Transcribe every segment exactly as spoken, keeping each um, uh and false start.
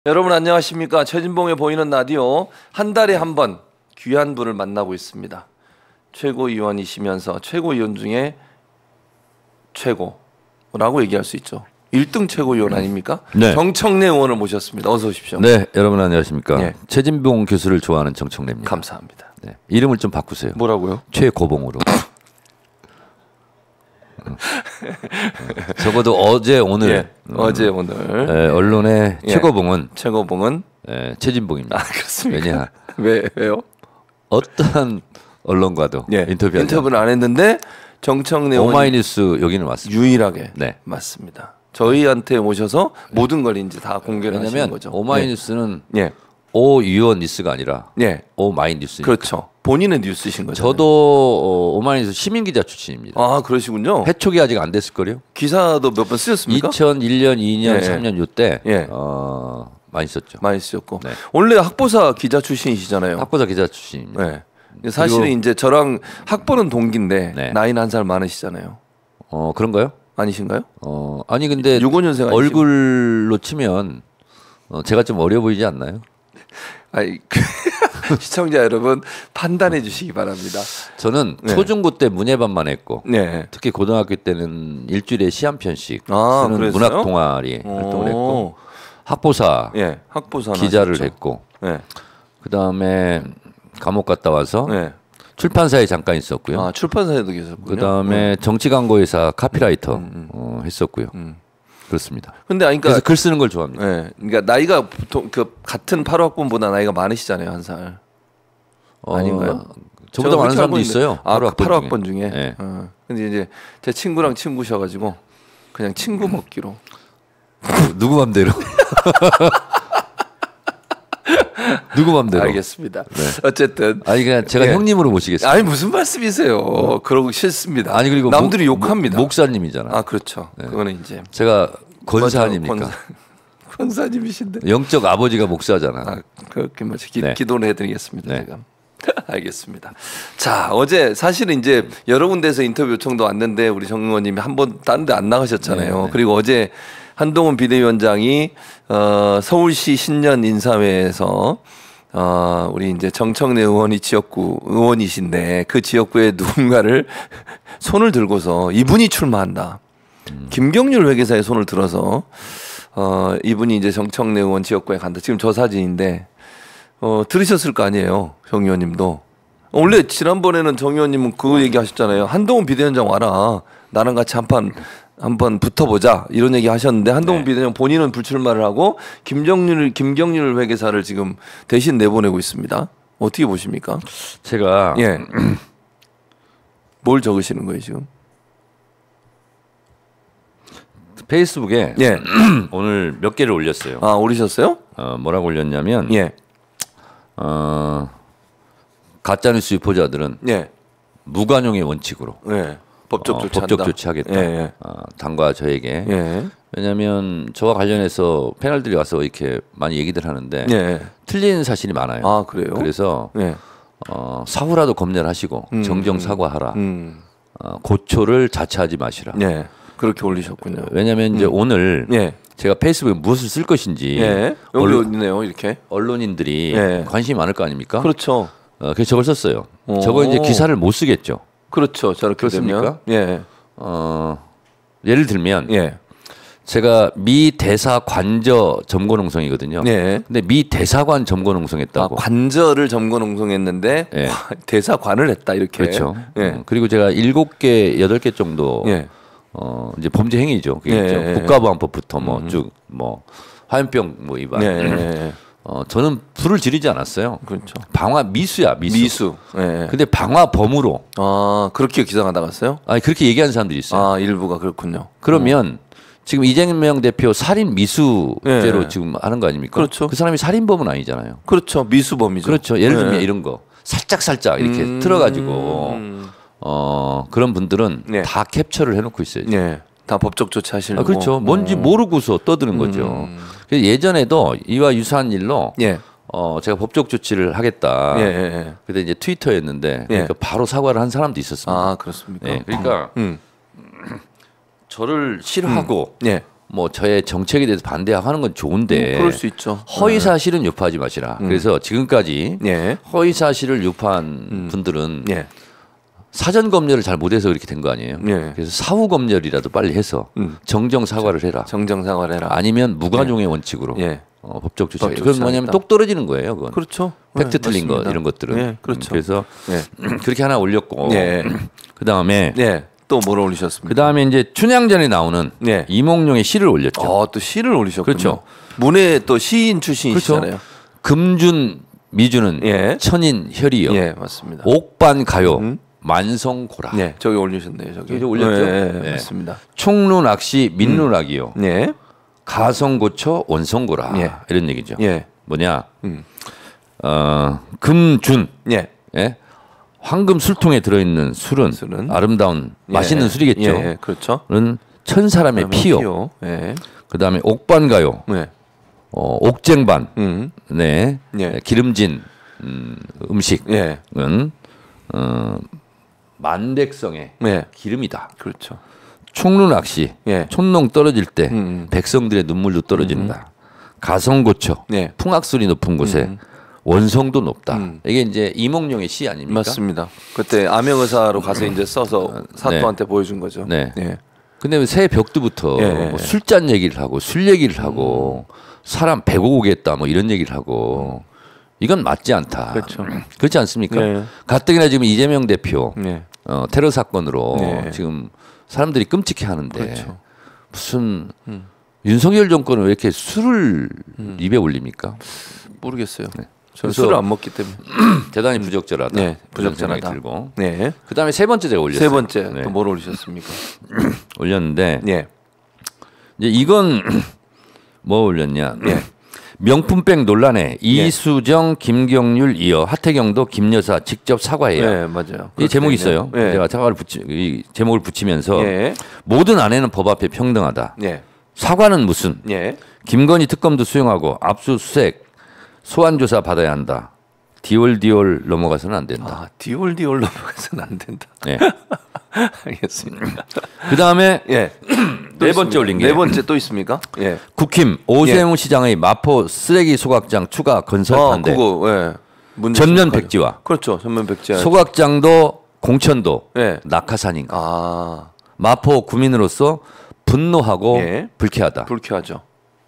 여러분 안녕하십니까. 최진봉의 보이는 라디오 한 달에 한 번 귀한 분을 만나고 있습니다. 최고위원이시면서 최고위원 중에 최고라고 얘기할 수 있죠. 일 등 최고위원 아닙니까? 네. 정청래 의원을 모셨습니다. 어서 오십시오. 네, 여러분 안녕하십니까. 네. 최진봉 교수를 좋아하는 정청래입니다. 감사합니다. 네, 이름을 좀 바꾸세요. 뭐라고요? 최고봉으로. 어. 적어도 어제 오늘 예, 음, 어제 오늘 에, 언론의 예. 최고봉은 최고봉은 에, 최진봉입니다. 아 그렇습니까? 왜냐 왜 왜요? 어떠한 언론과도 예, 인터뷰 인터뷰는 안 했는데 정청래 의원이 오마이뉴스 여기는 왔습니다. 유일하게 네. 맞습니다. 저희한테 모셔서 모든 걸 이제 다 공개를 하시는 왜냐하면 거죠. 오마이뉴스는 예. 오 유원 뉴스가 아니라 예. 오마이뉴스. 그렇죠. 본인의 뉴스신 거죠. 저도 어, 오마이뉴스 시민 기자 출신입니다. 아 그러시군요. 해촉이 아직 안 됐을 거요. 기사도 몇 번 쓰셨습니까? 이천일 년, 이 년, 예. 삼 년 요때 예. 어, 많이 썼죠. 많이 쓰셨고 네. 원래 학보사 기자 출신이시잖아요. 학보사 기자 출신입니다. 네. 사실은 그리고- 이제 저랑 학번은 동기인데 네. 나이는 한 살 많으시잖아요. 어 그런가요? 아니신가요? 어 아니 근데 육오 년생 아니시죠? 얼굴로 치면 어, 제가 좀 어려 보이지 않나요? 아이, 시청자 여러분 판단해 주시기 바랍니다. 저는 네. 초중고 때 문예반만 했고 네. 특히 고등학교 때는 일주일에 시 한 편씩 아, 쓰는 그랬어요? 문학 동아리 활동을 했고 오. 학보사 예, 학보사 기자를 하셨죠. 했고 네. 그 다음에 감옥 갔다 와서 네. 출판사에 잠깐 있었고요. 아 출판사에도 계셨군요. 그 다음에 정치광고회사 카피라이터 어, 했었고요. 음. 그렇습니다. 근데 아니, 그래서 그러니까 글 쓰는 걸 좋아합니다. 네, 그러니까 나이가 보통 그 같은 팔 학번보다 나이가 많으시잖아요 한 살. 어, 아닌가요? 저보다 많은 사람도 있어요. 아, 바로 팔 학번 중에. 네. 어. 근데 이제 제 친구랑 친구셔가지고 그냥 친구 먹기로. 누구 맘대로. 누구 맘대로. 알겠습니다. 어쨌든 아니 그냥 제가 예. 형님으로 모시겠습니다. 아니 무슨 말씀이세요? 그러고 싫습니다. 아니 그리고 남들이 목- 욕합니다. 목, 목사님이잖아. 아 그렇죠. 그거는 이제 제가 권사 아닙니까? 권사, 권사님이신데. 영적 아버지가 목사잖아. 아, 그렇게 먼저 기, 네. 기도를 해드리겠습니다. 네. 제가. 알겠습니다. 자 어제 사실은 이제 여러 군데서 인터뷰 요청도 왔는데 우리 정 의원님이 한 번 다른 데 안 나가셨잖아요. 네, 네. 그리고 어제 한동훈 비대위원장이 어, 서울시 신년 인사회에서 어, 우리 이제 정청래 의원이 지역구 의원이신데 그 지역구에 누군가를 손을 들고서 이분이 출마한다. 음. 김경률 회계사의 손을 들어서 어, 이분이 이제 정청래 의원 지역구에 간다. 지금 저 사진인데 어, 들으셨을 거 아니에요. 정 의원님도. 원래 지난번에는 정 의원님은 그 얘기 하셨잖아요. 한동훈 비대위원장 와라. 나랑 같이 한판 한번 붙어보자. 이런 얘기 하셨는데 한동훈 네. 비대위원장 본인은 불출마를 하고 김경률 김경률 회계사를 지금 대신 내보내고 있습니다. 어떻게 보십니까? 제가 예. 뭘 적으시는 거예요 지금? 페이스북에 예. 오늘 몇 개를 올렸어요. 아 올리셨어요? 어, 뭐라고 올렸냐면 예. 어, 가짜뉴스 유포자들은 예. 무관용의 원칙으로 예. 법적 어, 조치한다. 법적 조치하겠다. 예. 예. 어, 당과 저에게. 예. 왜냐하면 저와 관련해서 패널들이 와서 이렇게 많이 얘기들 하는데 예. 틀린 사실이 많아요. 아 그래요? 그래서 예. 어, 사후라도 검열하시고 음, 정정 음. 사과하라. 음. 어, 고초를 자처하지 마시라. 예. 그렇게 올리셨군요. 왜냐하면 이제 오늘 예. 제가 페이스북에 무엇을 쓸 것인지 예. 여기 언론, 있네요. 이렇게. 언론인들이 예. 관심이 많을 거 아닙니까? 그렇죠. 어, 그래서 저걸 썼어요. 오. 저거 이제 기사를 못 쓰겠죠. 그렇죠. 저렇게 그렇습니까? 되면. 예. 어, 예를 들면 예. 제가 미 대사 관저 점거 농성이거든요. 예. 근데 미 대사관 점거 아, 농성했다고. 관저를 점거 농성했는데 예. 대사관을 했다 이렇게. 그렇죠. 예. 어, 그리고 제가 일곱 개, 여덟 개 정도 예. 어, 이제 범죄 행위죠. 그게 예, 있죠. 예, 예. 국가보안법부터 뭐 쭉 뭐 화염병 뭐 위반. 예. 예. 어, 저는 불을 지르지 않았어요. 그렇죠. 방화 미수야 미수. 미수. 예. 근데 방화범으로 아 그렇게 기사가 나갔어요? 아니 그렇게 얘기하는 사람들이 있어요. 아 일부가 그렇군요. 그러면 지금 이재명 대표 살인 미수죄로 예. 지금 하는 거 아닙니까? 그렇죠. 그 사람이 살인범은 아니잖아요. 그렇죠. 미수범이죠. 그렇죠. 예를 들면 예. 이런 거 살짝 살짝 이렇게 음. 틀어가지고 어 그런 분들은 예. 다 캡처를 해놓고 있어요. 예. 다 법적 조치하시려고. 아, 그렇죠. 뭔지 모르고서 떠드는 거죠. 음. 그래서 예전에도 이와 유사한 일로 예. 어 제가 법적 조치를 하겠다. 예. 예. 예. 그때 이제 트위터였는데 예. 그러니까 바로 사과를 한 사람도 있었습니다. 아 그렇습니까? 네, 그러니까 음. 저를 싫어하고 예. 뭐 저의 정책에 대해서 반대하는 건 좋은데 음, 그럴 수 있죠. 허위 사실은 유포하지 마시라. 음. 그래서 지금까지 예. 허위 사실을 유포한 음. 분들은 예. 사전 검열을 잘 못해서 그렇게 된 거 아니에요. 예. 그래서 사후 검열이라도 빨리 해서 음. 정정 사과를 해라. 정정 사과를 해라. 아니면 무관용의 예. 원칙으로 예. 어, 법적 조치. 그건 뭐냐면 똑 떨어지는 거예요. 그건. 그렇죠. 팩트 네, 틀린 맞습니다. 거 이런 것들은. 예, 그렇죠. 그래서 예. 그렇게 하나 올렸고 예. 그 다음에 예. 또 뭐를 올리셨습니까? 그 다음에 이제 춘향전에 나오는 예. 이몽룡의 시를 올렸죠. 어, 또 시를 올리셨군요. 그렇죠. 문의 또 시인 출신이시잖아요. 그렇죠. 금준 미주는 예. 천인 혈이요. 예, 맞습니다. 옥반 가요. 음? 만성고라. 네, 저기 올리셨네요. 저기. 여기 올렸죠. 네, 네. 맞습니다. 총루낚시 민루낚이요. 음. 네. 가성고쳐 원성고라. 예. 이런 얘기죠. 예. 뭐냐? 음. 어, 금준. 예. 예. 황금 술통에 들어있는 술은, 술은? 아름다운 예. 맛있는 술이겠죠. 예. 그렇죠. 는 천 사람의 피요. 피요. 예. 그다음에 옥반가요. 네. 어, 옥쟁반. 음. 네. 예. 기름진 음, 음식은 예. 어, 만백성의 예. 기름이다. 그렇죠. 총루낚시. 예. 촌농 떨어질 때 음. 백성들의 눈물도 떨어진다. 음. 가성고쳐. 예. 풍악술이 높은 곳에 음. 원성도 높다. 음. 이게 이제 이몽룡의 시 아닙니까? 맞습니다. 그때 암행의사로 가서 이제 써서 사또한테 네. 보여준 거죠. 네. 예. 근데 새 벽두부터 예, 예, 뭐 술잔 얘기를 하고 술 얘기를 하고 음. 사람 배고 오겠다 뭐 이런 얘기를 하고 이건 맞지 않다. 그렇죠. 그렇지 않습니까? 네. 가뜩이나 지금 이재명 대표 네. 어, 테러 사건으로 네. 지금 사람들이 끔찍해하는데 그렇죠. 무슨 음. 윤석열 정권은 왜 이렇게 술을 음. 입에 올립니까? 모르겠어요. 네. 저는 술을 안 먹기 때문에. 대단히 부적절하다. 네, 그런 부적절하다. 생각이 들고. 네. 그다음에 세 번째 제가 올렸어요. 세 번째 네. 또 뭘 올리셨습니까? 올렸는데 예. 이제 이건 뭐 올렸냐? 예. 명품백 논란에 이수정, 김경률 이어 하태경도 김 여사 직접 사과해요. 네, 맞아요. 이 제목이 있어요. 예. 제가 사과를 붙이 이 제목을 붙이면서 예. 모든 아내는 법 앞에 평등하다. 예. 사과는 무슨? 예. 김건희 특검도 수용하고 압수수색, 소환 조사 받아야 한다. 디올디올 넘어가서는 안 된다. 아, 디올디올 넘어가서는 안 된다. 네. 알겠습니다. 그 다음에 예. 네 번째 올린 게 네 번째 또 있습니까? 예. 국힘 오세훈 예. 시장의 마포 쓰레기 소각장 추가 건설 아, 반대. 그거 예. 전면 백지화. 그렇죠. 전면 백지화. 소각장도 공천도 예. 낙하산인가. 아. 마포 구민으로서 분노하고 예. 불쾌하다. 불쾌하죠.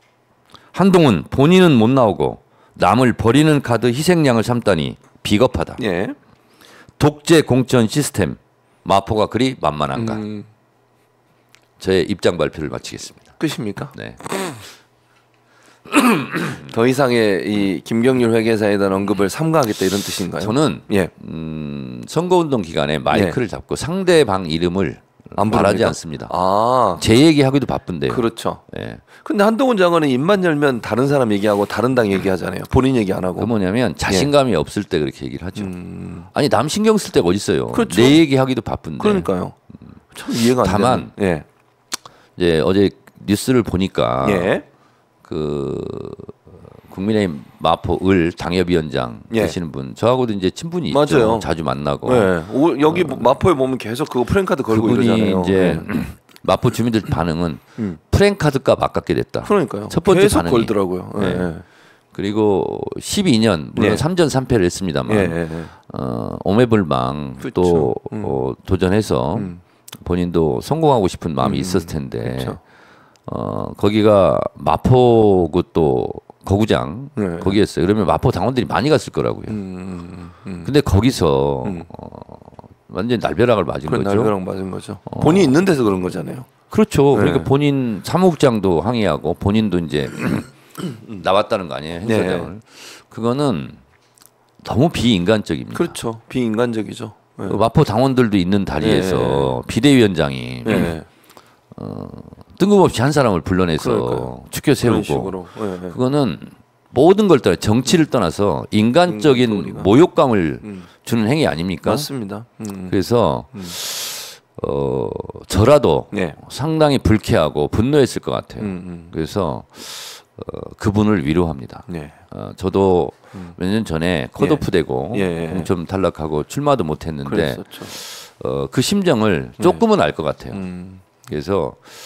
한동훈 본인은 못 나오고 남을 버리는 카드 희생양을 삼다니 비겁하다. 예. 독재 공천 시스템 마포가 그리 만만한가. 음. 저의 입장 발표를 마치겠습니다. 끝입니까? 네. 더 이상의 이 김경률 회계사에 대한 언급을 삼가하겠다 이런 뜻인가요? 저는 예. 음, 선거운동 기간에 마이크를 예. 잡고 상대방 이름을 안 말하지 않습니다. 아, 제 얘기하기도 바쁜데요. 그렇죠. 예. 근데 한동훈 장관은 입만 열면 다른 사람 얘기하고 다른 당 얘기하잖아요. 본인 얘기 안 하고. 그 뭐냐면 자신감이 예. 없을 때 그렇게 얘기를 하죠. 음... 아니 남 신경 쓸 때가 어디 있어요. 그렇죠. 내 얘기하기도 바쁜데. 그러니까요. 참 이해가 안 다만 되는. 예. 이제 어제 뉴스를 보니까 예. 그 국민의힘 마포 을 당협위원장 예. 되시는 분 저하고도 이제 친분이 맞아요. 있죠. 자주 만나고. 네. 오, 여기 어, 마포에 보면 계속 그거 프랭카드 걸고 그분이 이러잖아요. 이제 네. 마포 주민들 반응은 음. 프랭카드 값 아깝게 됐다. 그러니까요. 첫 번째 계속 반응이. 걸더라고요. 네. 네. 그리고 십이 년 물론 네. 삼 전 삼 패를 했습니다만 네, 네, 네. 어, 오매불망 그렇죠. 또 음. 어, 도전해서 음. 본인도 성공하고 싶은 마음이 음. 있었을 텐데 그렇죠. 어, 거기가 마포 그또 거구장 네. 거기였어요. 그러면 마포 당원들이 많이 갔을 거라고요. 음, 음. 근데 거기서 음. 어, 완전 날벼락을 맞은 거죠. 날벼락 맞은 거죠. 어. 본인이 있는 데서 그런 거잖아요. 그렇죠. 네. 그러니까 본인 사무국장도 항의하고 본인도 이제 나왔다는 거 아니에요. 행사장을. 네. 그거는 너무 비인간적입니다. 그렇죠. 비인간적이죠. 네. 그 마포 당원들도 있는 자리에서 네. 비대위원장이 네. 어, 뜬금없이 한 사람을 불러내서 그러니까요. 축켜 세우고 네. 그거는 모든 걸 떠나 정치를 떠나서 인간적인 인간 모욕감을 음. 주는 행위 아닙니까? 맞습니다. 음. 그래서 음. 어, 저라도 네. 상당히 불쾌하고 분노했을 것 같아요. 음, 음. 그래서 어, 그분을 위로합니다. 네. 어, 저도 음. 몇 년 전에 컷오프되고 예. 공천 탈락하고 출마도 못했는데 그랬었죠. 어, 그 심정을 조금은 알 것 같아요. 음. 그래서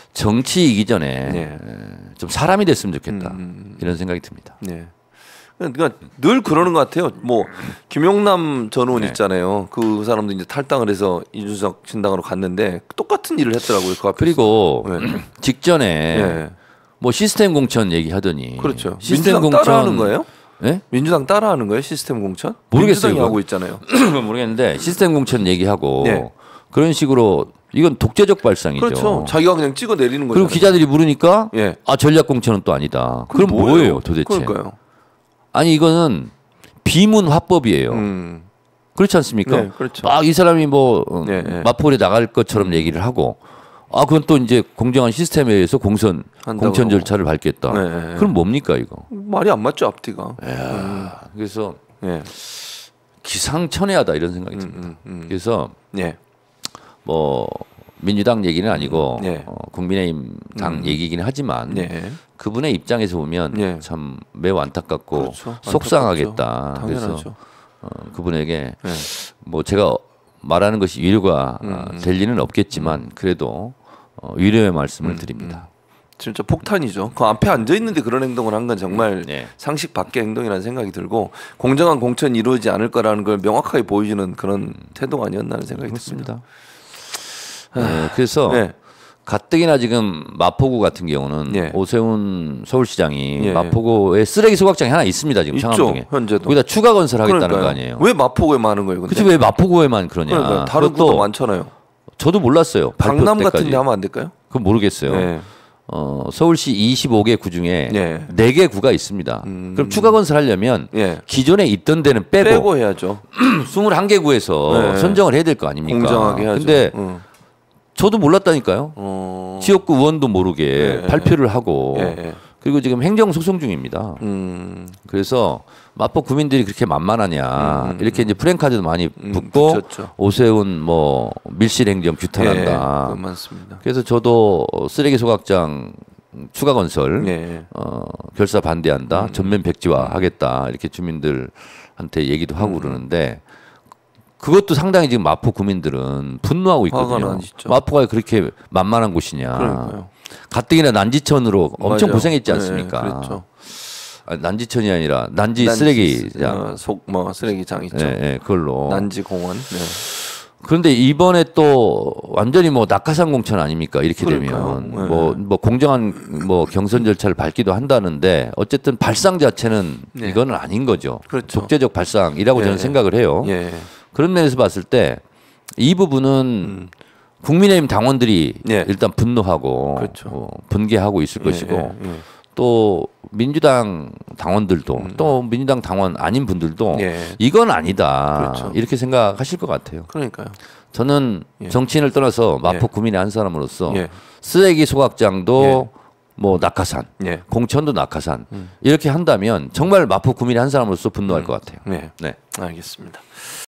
정치이기 전에 네. 좀 사람이 됐으면 좋겠다 음. 이런 생각이 듭니다. 네. 그러니까 늘 그러는 것 같아요. 뭐 김용남 전 의원 네. 있잖아요. 그 사람도 이제 탈당을 해서 이준석 신당으로 갔는데 똑같은 일을 했더라고요. 그 앞에서. 그리고 네. 직전에 네. 뭐 시스템 공천 얘기하더니 그렇죠. 시스템 민주당 공천 따라하는 거예요? 네? 민주당 따라하는 거예요? 시스템 공천? 모르겠어요, 민주당이 이건. 하고 있잖아요. 모르겠는데 시스템 공천 얘기하고 네. 그런 식으로 이건 독재적 발상이죠. 그렇죠. 자기가 그냥 찍어 내리는 거죠. 그리고 기자들이 물으니까 예. 아 전략 공천은 또 아니다. 그럼 뭐예요, 도대체? 그러니까요. 아니 이거는 비문 화법이에요. 음. 그렇지 않습니까? 네, 그렇죠. 막 이 사람이 뭐 어, 네, 네. 마포에 나갈 것처럼 얘기를 하고 아 그건 또 이제 공정한 시스템에 의해서 공선 한다고 공천 그러고. 절차를 밟겠다. 네, 네, 네. 그럼 뭡니까 이거? 말이 안 맞죠 앞뒤가. 야, 그래서 예. 기상천외하다 이런 생각이 듭니다. 음, 음. 그래서 예. 뭐 민주당 얘기는 아니고 네. 어, 국민의힘 당 음. 얘기이긴 하지만 네. 그분의 입장에서 보면 네. 참 매우 안타깝고 그렇죠. 속상하겠다. 안타깝죠. 그래서 당연하죠. 어, 그분에게 네. 뭐 제가 말하는 것이 위로가 음, 아, 음. 될 리는 없겠지만 그래도 어, 위로의 말씀을 음, 드립니다. 진짜 폭탄이죠. 그 앞에 앉아 있는데 그런 행동을 한 건 정말 네. 상식 밖의 행동이라는 생각이 들고 공정한 공천이 이루어지지 않을 거라는 걸 명확하게 보여주는 그런 태도가 아니었나 하는 생각이 듭니다. 그렇습니다. 네, 그래서 네. 가뜩이나 지금 마포구 같은 경우는 예. 오세훈 서울시장이 예. 마포구에 쓰레기 소각장이 하나 있습니다. 지금 있죠. 창암동에. 현재도. 거기다 추가 건설하겠다는 그러니까요. 거 아니에요. 왜 마포구에 많은 거예요? 근데? 그치 왜 마포구에만 그러냐. 그러니까요. 다른 그것도 구도 많잖아요. 저도 몰랐어요. 발표 강남 때까지. 같은 데 하면 안 될까요? 그건 모르겠어요. 네. 어, 서울시 이십오 개 구 중에 예. 네 개 구가 있습니다. 음. 그럼 추가 건설하려면 예. 기존에 있던 데는 빼고, 빼고 해야죠. 이십일 개 구에서 네. 선정을 해야 될 거 아닙니까? 공정하게 해야죠. 근데 응. 저도 몰랐다니까요. 어... 지역구 의원도 모르게 예. 발표를 하고 예, 예. 그리고 지금 행정 소송 중입니다. 음. 그래서 마포 구민들이 그렇게 만만하냐 음, 음, 이렇게 이제 프랜카드도 많이 음, 붙고 붙였죠. 오세훈 뭐 밀실 행정 예, 규탄한다. 그건 많습니다. 그래서 저도 쓰레기 소각장 추가 건설 예. 어, 결사 반대한다. 음. 전면 백지화하겠다. 이렇게 주민들한테 얘기도 하고 음. 그러는데 그것도 상당히 지금 마포 구민들은 분노하고 화가 있거든요. 나시죠. 마포가 그렇게 만만한 곳이냐. 그러니까요. 가뜩이나 난지천으로 엄청 맞아요. 고생했지 네, 않습니까? 그렇죠. 아, 난지천이 아니라 난지, 난지, 쓰레기장. 어, 속뭐 쓰레기장 있죠. 예, 예, 그걸로. 난지 공원. 네. 그런데 이번에 또 완전히 뭐 낙하산 공천 아닙니까? 이렇게 그러니까요. 되면 네. 뭐, 뭐 공정한 뭐 경선 절차를 밟기도 한다는데 어쨌든 발상 자체는 네. 이거는 아닌 거죠. 그렇죠. 독재적 발상이라고 예, 저는 생각을 해요. 예. 그런 면에서 봤을 때 이 부분은 국민의힘 당원들이 예. 일단 분노하고 그렇죠. 어, 분개하고 있을 것이고 예, 예, 예. 또 민주당 당원들도 또 민주당 당원 아닌 분들도 예. 이건 아니다 그렇죠. 이렇게 생각하실 것 같아요. 그러니까요. 저는 예. 정치인을 떠나서 마포 예. 구민의 한 사람으로서 예. 쓰레기 소각장도 예. 뭐 낙하산, 예. 공천도 낙하산 이렇게 한다면 정말 마포 구민의 한 사람으로서 분노할 것 같아요. 네. 네. 알겠습니다.